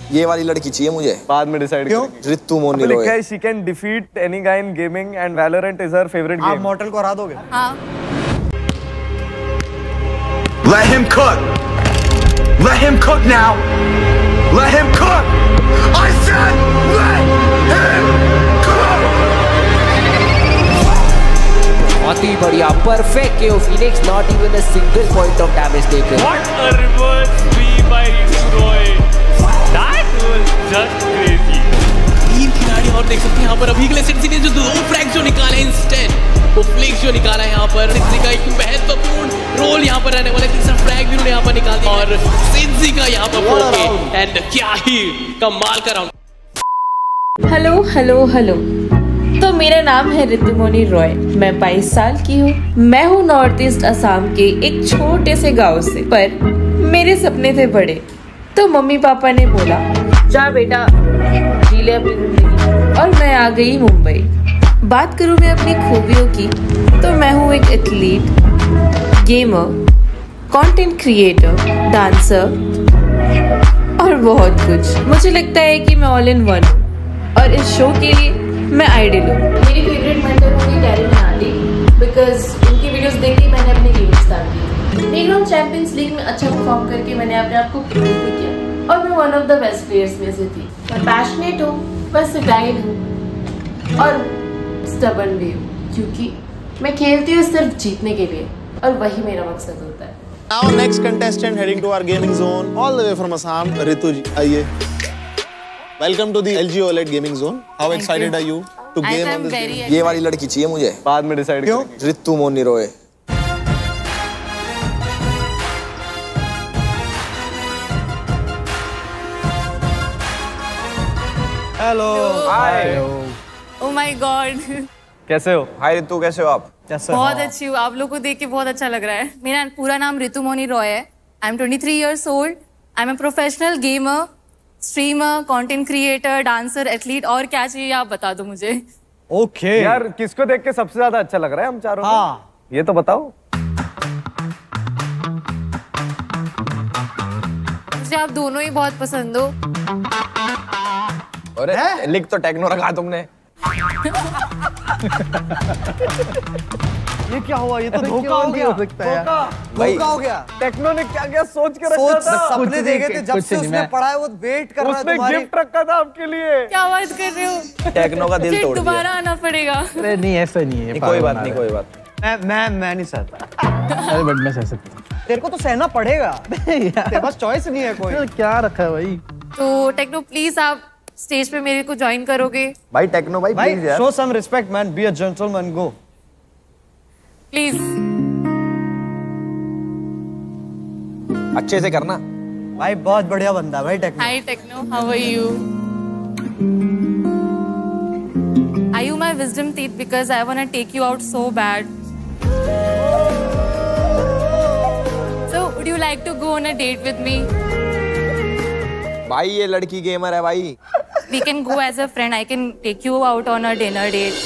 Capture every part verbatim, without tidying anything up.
ये वाली लड़की चाहिए मुझे। बाद में डिसाइड क्यों? रितु मोनी रॉय। लिखा है she can defeat any guy in gaming and Valorant is her favorite game। आप मॉर्टल को हरा दोगे? हाँ। Let him cook. Let him cook now. Let him cook. I said let him cook. बहुत ही बढ़िया, perfect K O Phoenix, not even a single point of damage taken. What a reverse sweep by Ritu Roy. That was just crazy. तीन खिलाड़ी और देख सकते हैं यहाँ पर अभी के लिए सिडनी ने जो दो फ्रैग जो निकाले इंस्टेंट वो फ्लिक्स जो निकाला है यहाँ पर सिडनी का एक महत्वपूर्ण रोल यहाँ पर रहने वाला तीसरा फ्रैग भी उन्होंने यहाँ पर निकाल दिया और सिडनी का यहाँ पर पोके एंड क्या ही कमाल का राउंड। हेलो हेलो हेलो, तो मेरा नाम है रितु मोनी रॉय, मैं बाईस साल की हूँ। मैं हूँ नॉर्थ ईस्ट असम के एक छोटे से गांव से, पर मेरे सपने थे बड़े, तो मम्मी पापा ने बोला जा बेटा जी ले अपनी जिंदगी, और मैं आ गई मुंबई। बात करूँ मैं अपनी खूबियों की, तो मैं हूँ एक athlete, gamer, content creator, dancer और बहुत कुछ। मुझे लगता है कि मैं ऑल इन वन हूँ और इस शो के लिए मैं आइडियल हूँ। मेरी फेवरेट मेंटर होगी डैरिन नादी, बिकॉज उनकी वीडियोस देख के मैंने अपनी गेम स्टार्ट की। प्लेग्राउंड चैंपियंस लीग में अच्छा परफॉर्म करके मैंने अपने आप को प्रूव भी किया और मैं one of the best players में से थी। मैं पैशनेट हूँ, बस गाइड हूँ और स्टबर्न भी हूँ, क्योंकि मैं खेलती हूँ सिर्फ जीतने के लिए और वही मेरा मकसद होता है। Now next contestant heading to our gaming zone all the way from Assam, Ritu ji. आइए। Welcome to the L G OLED gaming zone. How Thank excited you. are you to I game am on this very game? ये वाली लड़की चाहिए मुझे। बाद में decide क्यों? Ritu Moni Roy. Hello. Hi. Oh my God. कैसे हो? हाय रितु, कैसे हो आप? बहुत अच्छी हूँ, आप लोग को देख के बहुत अच्छा लग रहा है। मेरा पूरा नाम रितु मोनी रॉय है। I am twenty three years old. I am a professional gamer, streamer, content creator, dancer, athlete और क्या चाहिए आप बता दो मुझे। Okay. यार किसको देख के सबसे ज्यादा अच्छा लग रहा है हम चारों को? हाँ। ये तो बताओ। मुझे आप दोनों ही बहुत पसंद हो। अरे लिख तो टेक्नो रखा तुमने। ये क्या हुआ? ये तो धोखा हो गया। धोखा धोखा हो गया। टेक्नो ने क्या क्या सोच के रखा सोच था? सपने देखे थे जब से उसने पढ़ा है, वो वेट कर रहा है उसने तुम्हारी। गिफ्ट रखा था आपके लिए। क्या बात कर रहे हो? टेक्नो का दिल मुझे तोड़ दिया। दोबारा आना पड़ेगा। अरे नहीं ऐसा नहीं है, कोई बात नहीं, कोई बात। मैं मैं मैं नहीं सहता। अरे बट मैं सह सकता हूँ। तेरे को तो सहना पड़ेगा। तेरे पास चॉइस नहीं है कोई। क्या रखा है भाई? तो टेक्नो प्लीज आप स्टेज पे मेरे को ज्वाइन करोगे? भाई टेक्नो भाई भाई प्लीज यार। Show some respect man, be a gentleman, go please. अच्छे से करना भाई, बहुत बढ़िया बंदा भाई Techno. Hi Techno, how are you? Are you my wisdom teeth? Because I wanna take you out so bad. So would you like to go on a date with me? भाई ये लड़की गेमर है भाई। We can go as a friend. I can take you out on a dinner date.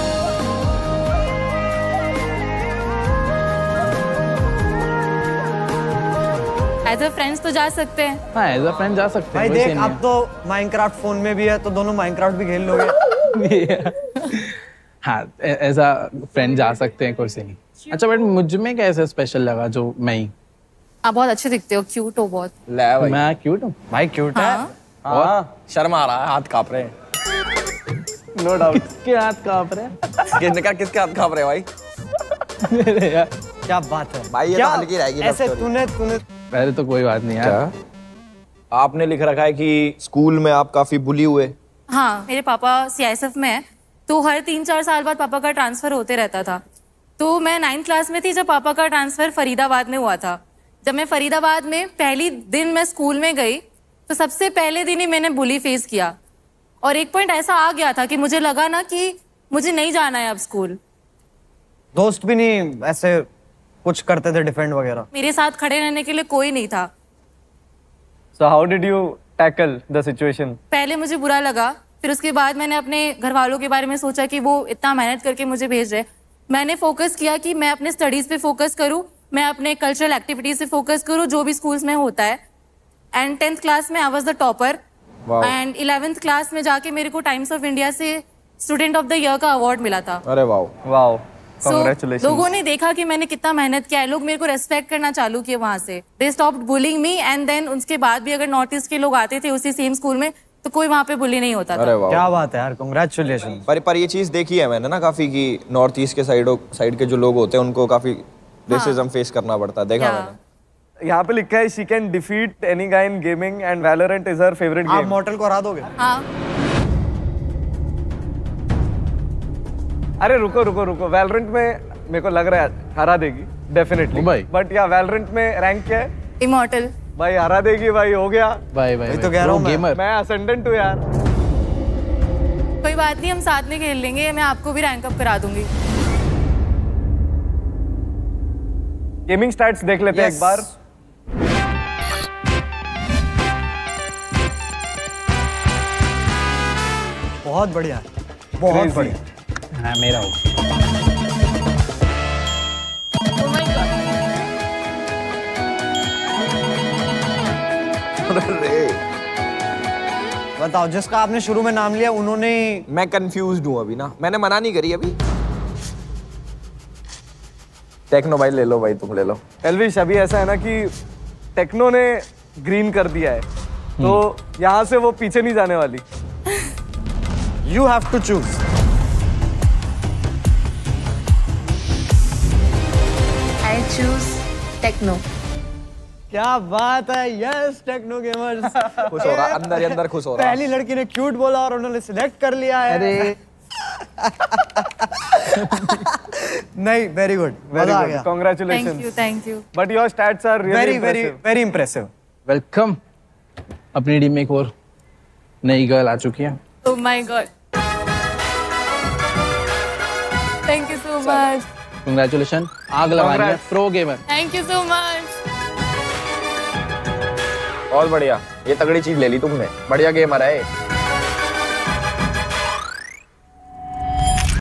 As a friends तो जा सकते हैं। हाँ एज अ फ्रेंड जा सकते हैं। भाई देख, अब तो माइनक्राफ्ट फोन में भी है, तो दोनों माइनक्राफ्ट भी खेल लोगे। हाँ एज अ फ्रेंड जा सकते हैं, कोई से नहीं। अच्छा बट मुझ में क्या ऐसा स्पेशल लगा जो मैं ही? आप बहुत अच्छे दिखते हो, क्यूट हो बहुत। ले भाई। मैं क्यूट हूँ भाई क्यूट है। हाँ, शर्म आ रहा है, हाथ कांप रहे हैं। No doubt. किसके हाथ कांप रहे हैं? किसने कहा किसके हाथ कांप रहे हैं भाई? मेरे यार। क्या बात है भाई, ये क्या? तो हल्की रहेगी ऐसे लव स्टोरी। तूने तूने पहले तो कोई बात नहीं यार। क्या आपने लिख रखा है कि स्कूल में आप काफी बुली हुए? हाँ, मेरे पापा सी आई एस एफ में है, तो हर तीन चार साल बाद पापा का ट्रांसफर होते रहता था। तो मैं नाइन्थ क्लास में थी जब पापा का ट्रांसफर फरीदाबाद में हुआ था। जब मैं फरीदाबाद में पहली दिन मैं स्कूल में गई, तो सबसे पहले दिन ही मैंने बुली फेस किया और एक पॉइंट ऐसा आ गया था कि मुझे लगा ना कि मुझे नहीं जाना है अब स्कूल। दोस्त भी नहीं ऐसे कुछ करते थे डिफेंड वगैरह? मेरे साथ खड़े रहने के लिए कोई नहीं था। So how did you tackle the situation? पहले मुझे बुरा लगा, फिर उसके बाद मैंने अपने घर वालों के बारे में सोचा कि वो इतना मेहनत करके मुझे भेज रहे। मैंने फोकस किया कि मैं अपने स्टडीज पे फोकस करूं, मैं अपने कल्चरल एक्टिविटीज पे फोकस करूं जो भी स्कूल्स में होता है। एंड टेंथ क्लास में I was the topper and eleventh class में जाके मेरे को टाइम्स ऑफ इंडिया से स्टूडेंट ऑफ द ईयर का अवार्ड मिला था। अरे वाओ वाओ, So, कांग्रेचुलेशंस। लोगों ने देखा कि मैंने कितना मेहनत किया है, लोग मेरे को रेस्पेक्ट करना चालू किए वहां से। They stopped bullying me and then उसके बाद भी अगर नॉर्थ ईस्ट के लोग आते थे उसी सेम स्कूल में तो कोई वहां पे बुली नहीं होता था। अरे वाओ, क्या बात है यार, कांग्रेचुलेशंस। पर पर ये चीज देखी है मैंने ना काफी कि नॉर्थ ईस्ट के साइड साइड के जो लोग होते हैं उनको काफी रेसिज्म फेस करना पड़ता है, देखा Yeah. मैंने। यहाँ पे लिखा है she can defeat any guy in gaming and Valorant is her favourite game. आप मॉर्टल को हरा दोगे? हाँ अरे रुको रुको रुको, वैलोरेंट में मेरे को लग रहा है हरा देगी डेफिनेटली भाई। बट या वैलोरेंट में रैंक क्या है? इमॉर्टल। भाई हरा देगी भाई, हो गया। भाई भाई तो कह रहा हूँ मैं। गेमर। मैं असेंडेंट हूँ यार। कोई बात नहीं, हम साथ में खेल लेंगे, मैं आपको भी रैंक अप करा दूंगी। गेमिंग स्टैट्स देख लेते हैं Yes. एक बार। बहुत बढ़िया, बहुत Crazy. बढ़िया। हाँ मेरा हो। Oh my God. बताओ, जिसका आपने शुरू में नाम लिया उन्होंने। मैं कंफ्यूज्ड हूँ अभी ना, मैंने मना नहीं करी अभी। टेक्नो भाई ले लो, भाई तुम ले लो। एलविश, अभी ऐसा है ना कि टेक्नो ने ग्रीन कर दिया है तो यहाँ से वो पीछे नहीं जाने वाली। You have to choose. I choose Techno. क्या बात है, यस टेक्नो गेमर्स। खुश हो रहा, अंदर ही अंदर खुश हो रहा। पहली लड़की ने क्यूट बोला और उन्होंने सिलेक्ट कर लिया है। अरे नहीं, वेरी गुड, वेरी मजा आ गुड, गया। Congratulations. Thank you thank you. But your stats are really very very impressive. Very impressive. Welcome. अपनी टीम में एक और नई गर्ल आ चुकी है। Oh my God. Thank you so much. Congratulation, आग लगानी है। Pro gamer. Thank you so much. बहुत बढ़िया, ये तगड़ी चीज ले ली तुमने, बढ़िया गेमर है।